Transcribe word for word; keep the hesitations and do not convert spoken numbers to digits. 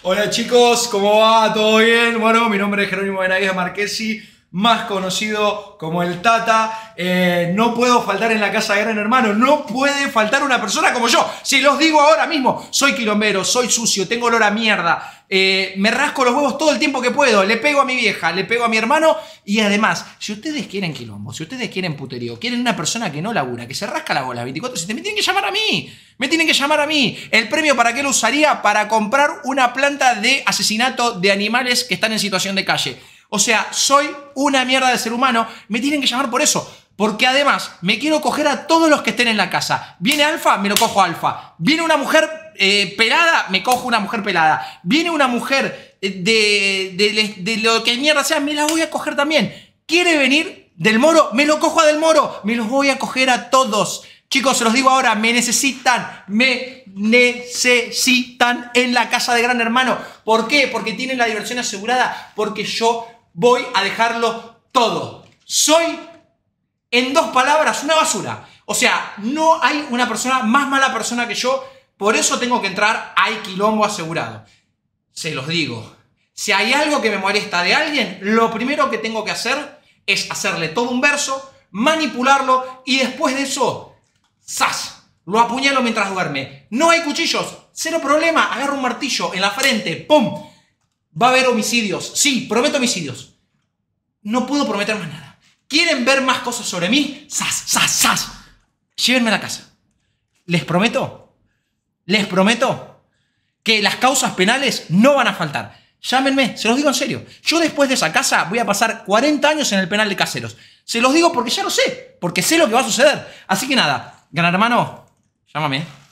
Hola chicos, ¿cómo va? ¿Todo bien? Bueno, mi nombre es Jerónimo Benavides Marchesi, más conocido como el Tata. Eh, no puedo faltar en la casa de Gran Hermano, no puede faltar una persona como yo. Si los digo ahora mismo, soy quilombero, soy sucio, tengo olor a mierda, eh, me rasco los huevos todo el tiempo que puedo, le pego a mi vieja, le pego a mi hermano y además, si ustedes quieren quilombo, si ustedes quieren puterío, quieren una persona que no labura, que se rasca la bola veinticuatro siete, me tienen que llamar a mí. Me tienen que llamar a mí. ¿El premio para qué lo usaría? Para comprar una planta de asesinato de animales que están en situación de calle. O sea, soy una mierda de ser humano. Me tienen que llamar por eso. Porque además me quiero coger a todos los que estén en la casa. Viene Alfa, me lo cojo a Alfa. Viene una mujer eh, pelada, me cojo una mujer pelada. Viene una mujer de, de, de, de lo que mierda sea, me la voy a coger también. ¿Quiere venir Del Moro? Me lo cojo a Del Moro. Me los voy a coger a todos. Chicos, se los digo ahora, me necesitan, me necesitan en la casa de Gran Hermano. ¿Por qué? Porque tienen la diversión asegurada, porque yo voy a dejarlo todo. Soy, en dos palabras, una basura. O sea, no hay una persona más mala persona que yo, por eso tengo que entrar, hay quilombo asegurado. Se los digo, si hay algo que me molesta de alguien, lo primero que tengo que hacer es hacerle todo un verso, manipularlo y después de eso... ¡zas! Lo apuñalo mientras duerme. No hay cuchillos, cero problema. Agarro un martillo en la frente, ¡pum! Va a haber homicidios. Sí, prometo homicidios. No puedo prometer más nada. ¿Quieren ver más cosas sobre mí? ¡Zas! ¡Zas! ¡Zas! Llévenme a la casa. Les prometo, les prometo que las causas penales no van a faltar. Llámenme, se los digo en serio. Yo después de esa casa voy a pasar cuarenta años en el penal de Caseros. Se los digo porque ya lo sé, porque sé lo que va a suceder. Así que nada, Gran Hermano, llámame.